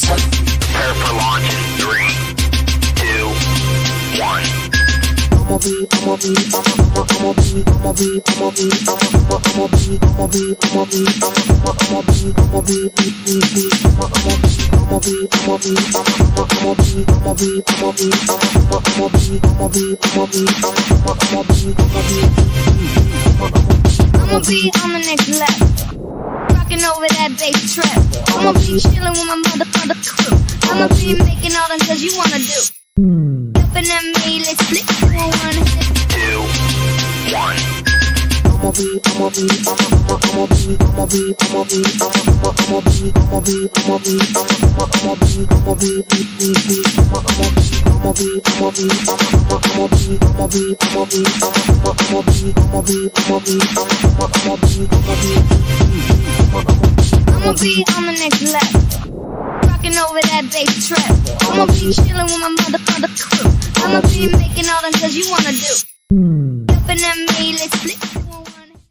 Prepare for launch in 3, 2, 1. I'ma be on the next level, rocking over that bass trap. I'ma be chilling with my mother crew. I'ma be making all them cause you wanna do. Jumping at me, let's flip for 1, 2, 1. I'ma be on the next level, rocking over that bass trap. I'ma be chilling with my mother crew. I'ma be making all them cause you wanna do.